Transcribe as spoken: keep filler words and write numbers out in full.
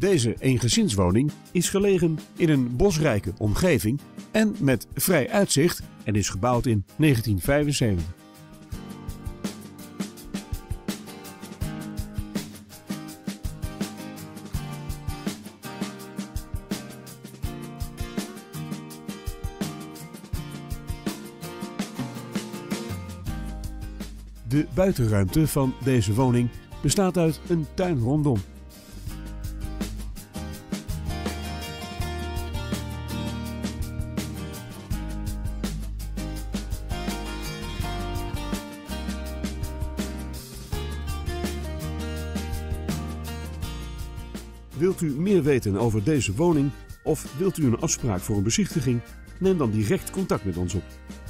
Deze eengezinswoning is gelegen in een bosrijke omgeving en met vrij uitzicht en is gebouwd in negentien vijfenzeventig. De buitenruimte van deze woning bestaat uit een tuin rondom. Wilt u meer weten over deze woning of wilt u een afspraak voor een bezichtiging? Neem dan direct contact met ons op.